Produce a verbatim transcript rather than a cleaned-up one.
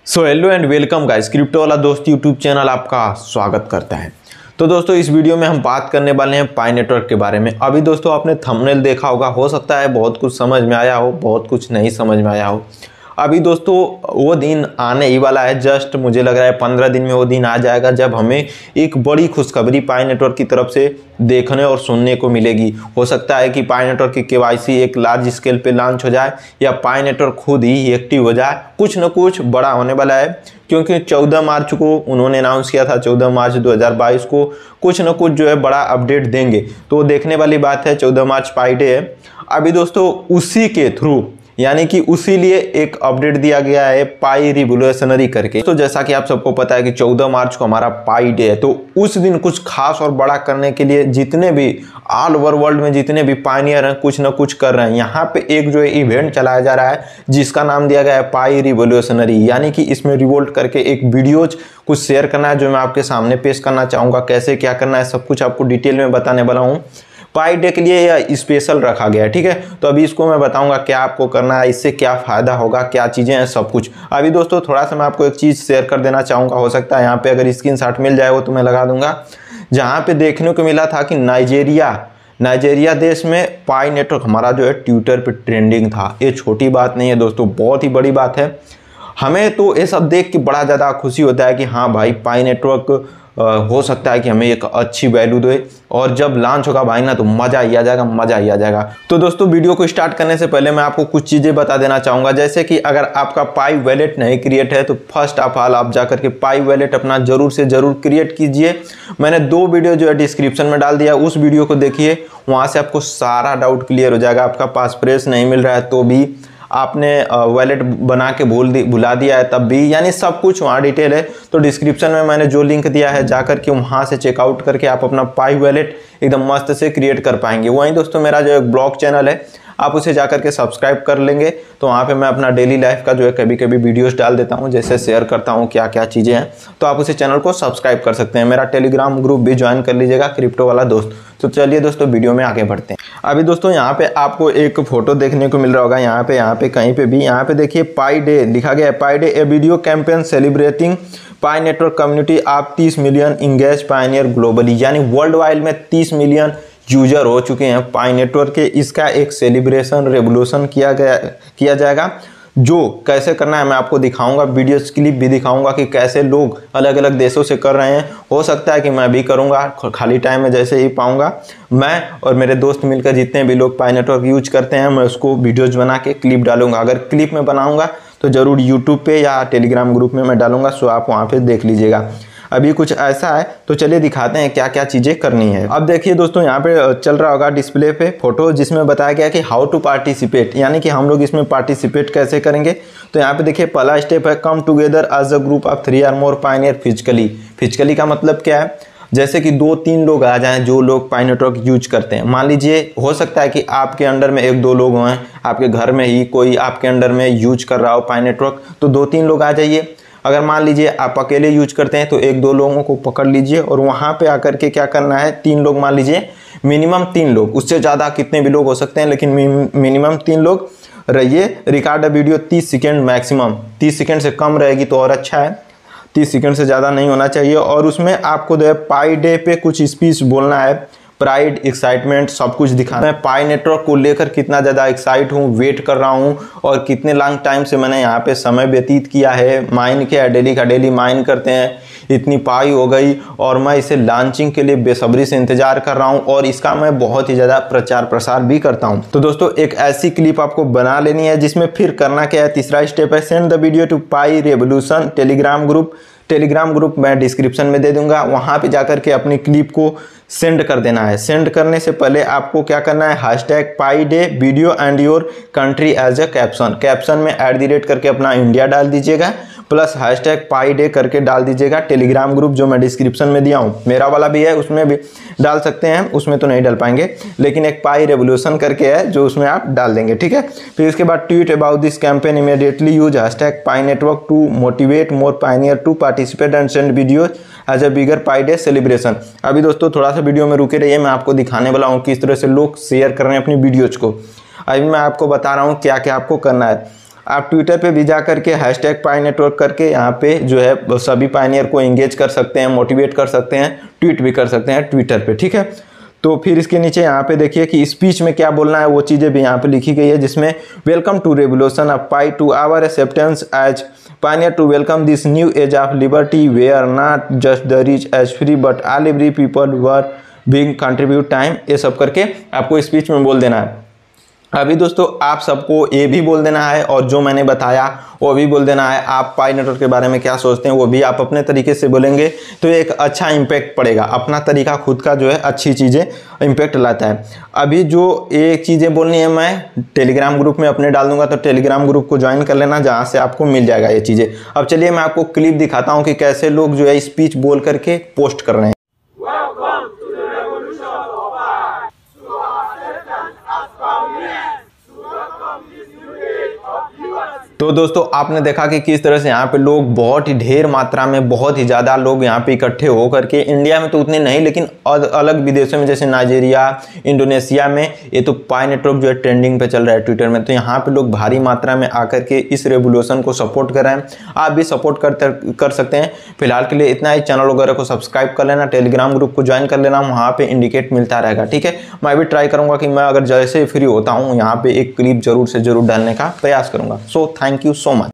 So hello and welcome guys, crypto वाला दोस्त YouTube channel आपका स्वागत करता है। तो दोस्तों इस वीडियो में हम बात करने वाले हैं पाई नेटवर्क के बारे में। अभी दोस्तों आपने थंबनेल देखा होगा, हो सकता है बहुत कुछ समझ में आया हो, बहुत कुछ नहीं समझ में आया हो। अभी दोस्तों वो दिन आने ही वाला है, जस्ट मुझे लग रहा है पंद्रह दिन में वो दिन आ जाएगा जब हमें एक बड़ी खुशखबरी पाई नेटवर्क की तरफ से देखने और सुनने को मिलेगी। हो सकता है कि पाई नेटवर्क की केवाईसी एक लार्ज स्केल पे लॉन्च हो जाए या पाई नेटवर्क खुद ही एक्टिव हो जाए। कुछ न कुछ बड़ा होने वाला है, क्योंकि चौदह मार्च को उन्होंने अनाउंस किया था, चौदह मार्च दो हज़ार बाईस को कुछ न कुछ जो है बड़ा अपडेट देंगे। तो देखने वाली बात है, चौदह मार्च पाई डे है। अभी दोस्तों उसी के थ्रू यानी कि उसी लिए एक अपडेट दिया गया है पाई रिवोल्यूशनरी करके। तो जैसा कि आप सबको पता है कि चौदह मार्च को हमारा पाई डे है, तो उस दिन कुछ खास और बड़ा करने के लिए जितने भी ऑल ओवर वर्ल्ड में जितने भी पायनियर हैं कुछ ना कुछ कर रहे हैं। यहाँ पे एक जो है इवेंट चलाया जा रहा है जिसका नाम दिया गया है पाई रिवोल्यूशनरी, यानी कि इसमें रिवोल्ट करके एक वीडियोज कुछ शेयर करना है जो मैं आपके सामने पेश करना चाहूँगा। कैसे क्या करना है सब कुछ आपको डिटेल में बताने वाला हूँ। पाई डे के लिए यह स्पेशल रखा गया है, ठीक है। तो अभी इसको मैं बताऊंगा क्या आपको करना है, इससे क्या फ़ायदा होगा, क्या चीज़ें हैं, सब कुछ। अभी दोस्तों थोड़ा सा मैं आपको एक चीज़ शेयर कर देना चाहूँगा। हो सकता है यहाँ पे अगर स्क्रीनशॉट मिल जाए वो तो मैं लगा दूंगा। जहाँ पे देखने को मिला था कि नाइजेरिया नाइजेरिया देश में पाई नेटवर्क हमारा जो है ट्विटर पर ट्रेंडिंग था। ये छोटी बात नहीं है दोस्तों, बहुत ही बड़ी बात है। हमें तो ये सब देख के बड़ा ज़्यादा खुशी होता है कि हाँ भाई पाई नेटवर्क हो सकता है कि हमें एक अच्छी वैल्यू दे, और जब लॉन्च होगा भाई ना तो मज़ा ही आ जाएगा, मज़ा ही आ जाएगा। तो दोस्तों वीडियो को स्टार्ट करने से पहले मैं आपको कुछ चीज़ें बता देना चाहूँगा। जैसे कि अगर आपका पाई वैलेट नहीं क्रिएट है तो फर्स्ट ऑफ ऑल आप जाकर के पाई वैलेट अपना ज़रूर से ज़रूर क्रिएट कीजिए। मैंने दो वीडियो जो है डिस्क्रिप्शन में डाल दिया, उस वीडियो को देखिए, वहाँ से आपको सारा डाउट क्लियर हो जाएगा। आपका पासप्रेस नहीं मिल रहा है तो भी, आपने वॉलेट बना के भूल दी भुला दिया है तब भी, यानी सब कुछ वहाँ डिटेल है। तो डिस्क्रिप्शन में मैंने जो लिंक दिया है जाकर के वहाँ से चेकआउट करके आप अपना पाई वॉलेट एकदम मस्त से क्रिएट कर पाएंगे। वहीं दोस्तों मेरा जो एक ब्लॉग चैनल है आप उसे जाकर के सब्सक्राइब कर लेंगे, तो वहाँ पे मैं अपना डेली लाइफ का जो है कभी कभी वीडियोस डाल देता हूँ, जैसे शेयर करता हूँ क्या क्या चीज़ें हैं। तो आप उसे चैनल को सब्सक्राइब कर सकते हैं। मेरा टेलीग्राम ग्रुप भी ज्वाइन कर लीजिएगा, क्रिप्टो वाला दोस्त। तो चलिए दोस्तों वीडियो में आगे बढ़ते हैं। अभी दोस्तों यहाँ पे आपको एक फोटो देखने को मिल रहा होगा, यहाँ पे यहाँ पे कहीं पे भी, यहाँ पे देखिए पाई डे लिखा गया है। Pi day a video campaign celebrating Pi network community आप तीस मिलियन इंगेज पायनियर ग्लोबली, यानी वर्ल्ड वाइड में तीस मिलियन यूजर हो चुके हैं पाई नेटवर्क के। इसका एक सेलिब्रेशन रेवोल्यूशन किया गया किया जाएगा। जो कैसे करना है मैं आपको दिखाऊंगा, वीडियोस क्लिप भी दिखाऊंगा कि कैसे लोग अलग अलग देशों से कर रहे हैं। हो सकता है कि मैं भी करूंगा, खाली टाइम में जैसे ही पाऊंगा मैं और मेरे दोस्त मिलकर जितने भी लोग पाई नेटवर्क यूज करते हैं मैं उसको वीडियोज बना के क्लिप डालूंगा। अगर क्लिप में बनाऊंगा तो ज़रूर यूट्यूब पे या टेलीग्राम ग्रुप में मैं डालूंगा, सो आप वहाँ पर देख लीजिएगा। अभी कुछ ऐसा है, तो चलिए दिखाते हैं क्या क्या चीज़ें करनी है। अब देखिए दोस्तों यहाँ पे चल रहा होगा डिस्प्ले पे फोटो, जिसमें बताया गया कि हाउ टू पार्टिसिपेट, यानी कि हम लोग इसमें पार्टिसिपेट कैसे करेंगे। तो यहाँ पे देखिए पहला स्टेप है come together as a group of three or more pioneer physically. Physically का मतलब क्या है, जैसे कि दो तीन लोग आ जाएं जो लोग पाई नेटवर्क यूज करते हैं। मान लीजिए हो सकता है कि आपके अंडर में एक दो लोग हैं, आपके घर में ही कोई आपके अंडर में यूज कर रहा हो पाई नेटवर्क, तो दो तीन लोग आ जाइए। अगर मान लीजिए आप अकेले यूज करते हैं तो एक दो लोगों को पकड़ लीजिए और वहाँ पे आकर के क्या करना है, तीन लोग मान लीजिए, मिनिमम तीन लोग, उससे ज़्यादा कितने भी लोग हो सकते हैं लेकिन मिनिमम तीन लोग रहिए। रिकॉर्ड वीडियो तीस सेकंड मैक्सिमम, तीस सेकंड से कम रहेगी तो और अच्छा है, तीस सेकंड से ज़्यादा नहीं होना चाहिए। और उसमें आपको जो है पाई डे पे कुछ स्पीच बोलना है, प्राइड एक्साइटमेंट सब कुछ दिखाना है। पाई नेटवर्क को लेकर कितना ज़्यादा एक्साइट हूँ, वेट कर रहा हूँ, और कितने लॉन्ग टाइम से मैंने यहाँ पे समय व्यतीत किया है, माइन किया है, डेली का डेली माइन करते हैं, इतनी पाई हो गई और मैं इसे लॉन्चिंग के लिए बेसब्री से इंतजार कर रहा हूँ और इसका मैं बहुत ही ज़्यादा प्रचार प्रसार भी करता हूँ। तो दोस्तों एक ऐसी क्लिप आपको बना लेनी है जिसमें फिर करना क्या है, तीसरा स्टेप है send the video to Pi revolution Telegram group. Telegram group मैं डिस्क्रिप्शन में दे दूंगा, वहाँ पे जाकर के अपनी क्लिप को सेंड कर देना है। सेंड करने से पहले आपको क्या करना है, hashtag Pi day video and your country as a caption, caption में एट दी रेट करके अपना इंडिया डाल दीजिएगा, प्लस हैशटैग पाई डे करके डाल दीजिएगा। टेलीग्राम ग्रुप जो मैं डिस्क्रिप्शन में दिया हूँ, मेरा वाला भी है, उसमें भी डाल सकते हैं, उसमें तो नहीं डाल पाएंगे, लेकिन एक पाई रेवोल्यूशन करके है जो उसमें आप डाल देंगे, ठीक है। फिर इसके बाद tweet about this campaign immediately use hashtag Pi network to motivate more pioneer to participate and send video as a bigger Pi day celebration. अभी दोस्तों थोड़ा सा वीडियो में रुके रहिए, मैं आपको दिखाने वाला हूँ किस तरह से लोग शेयर कर रहे हैं अपनी वीडियोज को। अभी मैं आपको बता रहा हूँ क्या क्या आपको करना है। आप ट्विटर पे भी जा करके हैशटैग पाई नेटवर्क करके यहाँ पे जो है सभी पायनियर को एंगेज कर सकते हैं, मोटिवेट कर सकते हैं, ट्वीट भी कर सकते हैं ट्विटर पे, ठीक है। तो फिर इसके नीचे यहाँ पे देखिए कि स्पीच में क्या बोलना है वो चीज़ें भी यहाँ पे लिखी गई है, जिसमें welcome to revolution of Pi to our acceptance as pioneer to welcome this new age of liberty where not just the rich as free but all every people were being contribute time, ये सब करके आपको speech में बोल देना है। अभी दोस्तों आप सबको ये भी बोल देना है और जो मैंने बताया वो भी बोल देना है। आप पाई नेटवर्क के बारे में क्या सोचते हैं वो भी आप अपने तरीके से बोलेंगे तो एक अच्छा इम्पैक्ट पड़ेगा। अपना तरीका खुद का जो है अच्छी चीज़ें इम्पैक्ट लाता है। अभी जो ये चीज़ें बोलनी है मैं टेलीग्राम ग्रुप में अपने डाल दूंगा, तो टेलीग्राम ग्रुप को ज्वाइन कर लेना, जहाँ से आपको मिल जाएगा ये चीज़ें। अब चलिए मैं आपको क्लिप दिखाता हूँ कि कैसे लोग जो है स्पीच बोल करके पोस्ट कर रहे हैं। तो दोस्तों आपने देखा कि किस तरह से यहाँ पे लोग बहुत ही ढेर मात्रा में, बहुत ही ज़्यादा लोग यहाँ पे इकट्ठे हो करके, इंडिया में तो उतने नहीं लेकिन अलग विदेशों में जैसे नाइजीरिया, इंडोनेशिया में ये तो पाई नेटवर्क जो है ट्रेंडिंग पे चल रहा है ट्विटर में। तो यहाँ पे लोग भारी मात्रा में आकर के इस रेवोल्यूशन को सपोर्ट कर रहे हैं। आप भी सपोर्ट कर कर सकते हैं। फिलहाल के लिए इतना ही। चैनल वगैरह को सब्सक्राइब कर लेना, टेलीग्राम ग्रुप को ज्वाइन कर लेना, वहाँ पे इंडिकेट मिलता रहेगा, ठीक है। मैं भी ट्राई करूँगा कि मैं अगर जैसे फ्री होता हूँ यहाँ पे एक क्लिप जरूर से जरूर डालने का प्रयास करूँगा। So thank you so much.